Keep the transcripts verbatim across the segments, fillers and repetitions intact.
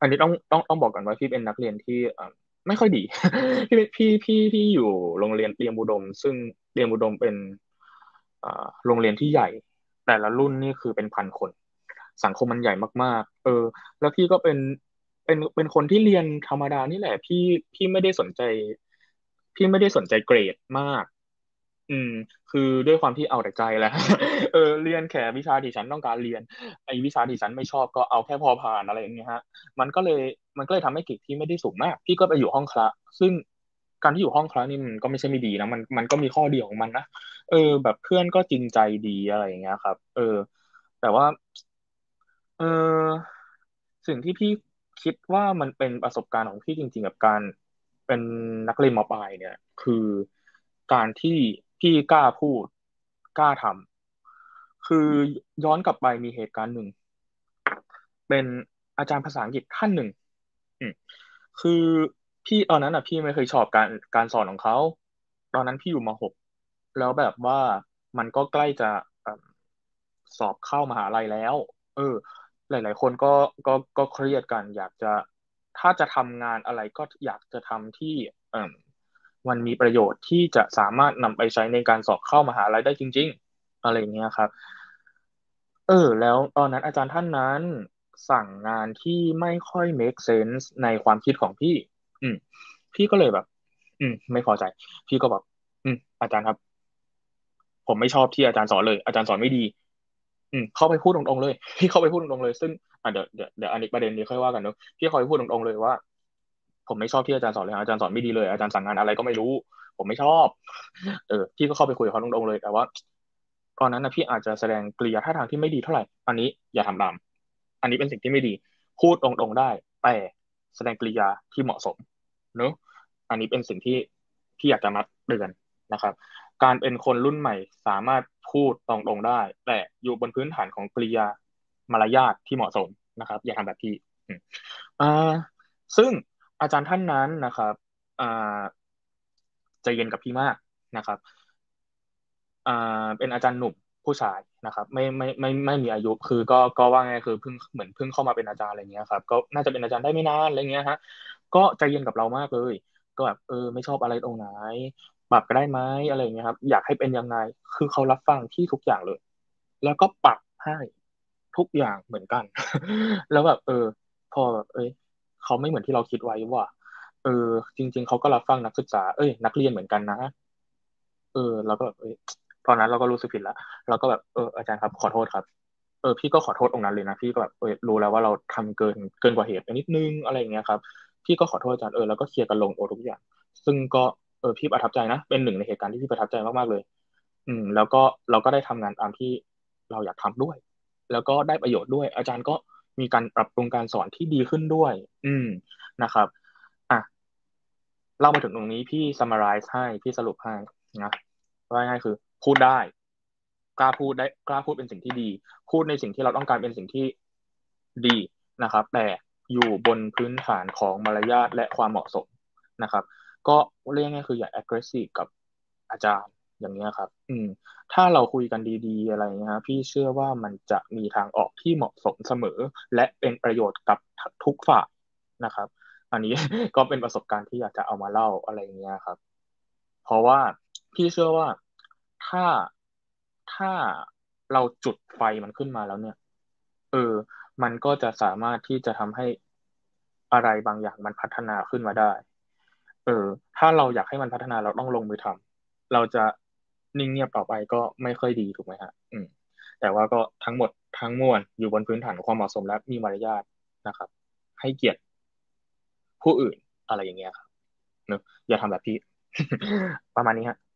อันนี้ต้องต้องต้องบอกก่อนว่าพี่เป็นนักเรียนที่เอ่อไม่ค่อยดีพี่พี่พี่พี่อยู่โรงเรียนเตรียมอุดมซึ่งเตรียมอุดมเป็นเอ่อโรงเรียนที่ใหญ่แต่ละรุ่นนี่คือเป็นพันคนสังคมมันใหญ่มากๆเออแล้วพี่ก็เป็นเป็นเป็นคนที่เรียนธรรมดานี่แหละพี่พี่ไม่ได้สนใจพี่ไม่ได้สนใจเกรดมากอืมคือด้วยความที่เอาแต่ใจแหละเออเรียนแค่วิชาที่ฉันต้องการเรียนไอ้วิชาที่ฉันไม่ชอบก็เอาแค่พอผ่านอะไรอย่างเงี้ยฮะ มันก็เลยมันก็เลยทำให้เกรดพี่ไม่ได้สูงมากพี่ก็ไปอยู่ห้องคละซึ่งการที่อยู่ห้องคละนี่มันก็ไม่ใช่ไม่ดีนะมันมันก็มีข้อดีของมันนะเออแบบเพื่อนก็จริงใจดีอะไรอย่างเงี้ยครับเออแต่ว่าเออสิ่งที่พี่คิดว่ามันเป็นประสบการณ์ของพี่จริงๆกับการเป็นนักเรียนมปลายเนี่ยคือการที่พี่กล้าพูดกล้าทำคือย้อนกลับไปมีเหตุการณ์หนึ่งเป็นอาจารย์ภาษาอังกฤษท่านหนึ่ง อืมคือพี่ตอนนั้นอ่ะพี่ไม่เคยชอบการการสอนของเขาตอนนั้นพี่อยู่ม .หก แล้วแบบว่ามันก็ใกล้จะเอิ่มสอบเข้ามหาลัยแล้วเออหลายๆคนก็ก็ก็เครียดกันอยากจะถ้าจะทำงานอะไรก็อยากจะทำที่เอ่มมันมีประโยชน์ที่จะสามารถนำไปใช้ในการสอบเข้ามหาลัยได้จริงๆอะไรอย่างเงี้ยครับ เออแล้วตอนนั้นอาจารย์ท่านนั้นสั่งงานที่ไม่ค่อย make sense ในความคิดของพี่อืมพี่ก็เลยแบบอืมไม่พอใจพี่ก็แบบอืมอาจารย์ครับผมไม่ชอบที่อาจารย์สอนเลยอาจารย์สอนไม่ดีอืมเข้าไปพูดตรงๆเลยพี่เข้าไปพูดตรงๆเลยซึ่งอ่ะเดี๋ยวเดี๋ยวเดี๋ยวอันนี้ประเด็นนี้ค่อยว่ากันเนอะพี่เข้าไปพูดตรงๆเลยว่าผมไม่ชอบที่อาจารย์สอนเลยอาจารย์สอนไม่ดีเลยอาจารย์สั่งงานอะไรก็ไม่รู้ผมไม่ชอบเออพี่ก็เข้าไปคุยกับเขาตรงๆเลยแต่ว่าตอนนั้นนะพี่อาจจะแสดงกริยาท่าทางที่ไม่ดีเท่าไหร่อันนี้อย่าทำตาม อันนี้เป็นสิ่งที่ไม่ดีพูดตรงๆได้แต่แสดงกริยาที่เหมาะสมเนอะอันนี้เป็นสิ่งที่พี่อยากจะมาเตือนนะครับการเป็นคนรุ่นใหม่สามารถพูดตรงๆได้แต่อยู่บนพื้นฐานของกริยามารยาทที่เหมาะสมนะครับอย่าทำแบบพี่อืมอ่าซึ่งอาจารย์ท่านนั้นนะครับอ่าใจเย็นกับพี่มากนะครับ อ่าเป็นอาจารย์หนุ่มผู้ชายนะครับไม่ไม่ไม่ไม่มีอายุคือก็ก็ว่าไงคือเพิ่งเหมือนเพิ่งเข้ามาเป็นอาจารย์อะไรเงี้ยครับก็น่าจะเป็นอาจารย์ได้ไม่นานอะไรเงี้ยฮะก็ใจเย็นกับเรามากเลยก็แบบเออไม่ชอบอะไรตรงไหนปรับก็ได้ไหมอะไรเงี้ยครับอยากให้เป็นยังไงคือเขารับฟังที่ทุกอย่างเลยแล้วก็ปรับให้ทุกอย่างเหมือนกันแล้วแบบเออพอแบบเอ้ยเขาไม่เหมือนที่เราคิดไว้ว่าเออจริงๆเขาก็รับฟังนักศึกษาเอ้ยนักเรียนเหมือนกันนะ เออเราก็แบบเอ้ยตอนนั้นเราก็รู้สึกผิดละเราก็แบบเอออาจารย์ครับขอโทษครับเออพี่ก็ขอโทษตรงนั้นเลยนะพี่ก็แบบเออรู้แล้วว่าเราทำเกินเกินกว่าเหตุไปนิดนึงอะไรอย่างเงี้ยครับพี่ก็ขอโทษอาจารย์เออแล้วก็เคลียร์กันลงโอทุกอย่างซึ่งก็เออพี่ประทับใจนะเป็นหนึ่งในเหตุการณ์ที่พี่ประทับใจมากๆเลยอืมแล้วก็เราก็ได้ทำงานตามที่เราอยากทำด้วยแล้วก็ได้ประโยชน์ด้วยอาจารย์ก็มีการปรับปรุงการสอนที่ดีขึ้นด้วยอืมนะครับอ่ะเล่ามาถึงตรงนี้พี่ summarize ให้พี่สรุปให้นะ ว่าง่ายๆคือพูดได้กล้าพูดได้กล้าพูดเป็นสิ่งที่ดีพูดในสิ่งที่เราต้องการเป็นสิ่งที่ดีนะครับแต่อยู่บนพื้นฐานของมารยาทและความเหมาะสมนะครับก็เรียกง่ายๆคืออย่า aggressive กับอาจารย์อย่างนี้ยครับอืมถ้าเราคุยกันดีๆอะไรเงี้ยพี่เชื่อว่ามันจะมีทางออกที่เหมาะสมเสมอและเป็นประโยชน์กับทุกฝ่ายนะครับอันนี้ก็เป็นประสบการณ์ที่อยากจะเอามาเล่าอะไรเงี้ยครับ เพราะว่าพี่เชื่อว่าถ้าถ้าเราจุดไฟมันขึ้นมาแล้วเนี่ยเออมันก็จะสามารถที่จะทำให้อะไรบางอย่างมันพัฒนาขึ้นมาได้เออถ้าเราอยากให้มันพัฒนาเราต้องลงมือทำเราจะนิ่งเงียบต่อไปก็ไม่ค่อยดีถูกไหมฮะอืมแต่ว่าก็ทั้งหมดทั้งมวลอยู่บนพื้นฐานของความเหมาะสมและมีมารยาทนะครับให้เกียรติผู้อื่นอะไรอย่างเงี้ยครับเนอะอย่าทำแบบพี่ประมาณนี้ฮะ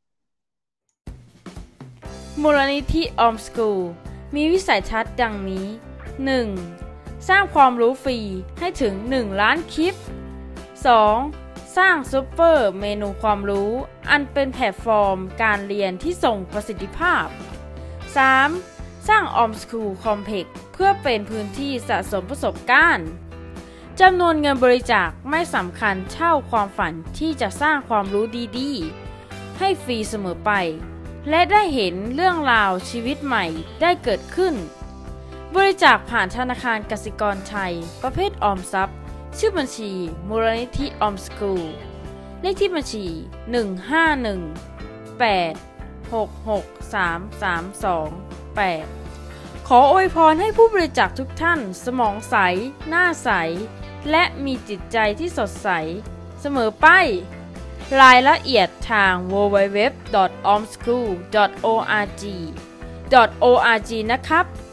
มูลนิธิออมสกูลมีวิสัยทัศน์ดังนี้ หนึ่ง. สร้างความรู้ฟรีให้ถึงหนึ่งล้านคลิป สอง. สร้างซุปเปอร์เมนูความรู้อันเป็นแพลตฟอร์มการเรียนที่ส่งประสิทธิภาพ สาม. สร้างออมสกูลคอมเพล็กซ์เพื่อเป็นพื้นที่สะสมประสบการณ์จำนวนเงินบริจาคไม่สำคัญเท่าความฝันที่จะสร้างความรู้ดีๆให้ฟรีเสมอไปและได้เห็นเรื่องราวชีวิตใหม่ได้เกิดขึ้นบริจาคผ่านธนาคารกสิกรไทยประเภทออมทรัพย์ชื่อบัญชีมูลนิธิออมสกูลเลขที่บัญชีหนึ่ง ห้า หนึ่ง แปด หก หก สาม สาม สอง แปดขออวยพรให้ผู้บริจาคทุกท่านสมองใสหน้าใสและมีจิตใจที่สดใสเสมอไปรายละเอียดทาง ดับเบิลยู ดับเบิลยู ดับเบิลยู ดอท ออมสกูล ดอท โอ อาร์ จี ดอท โอ อาร์ จี นะครับ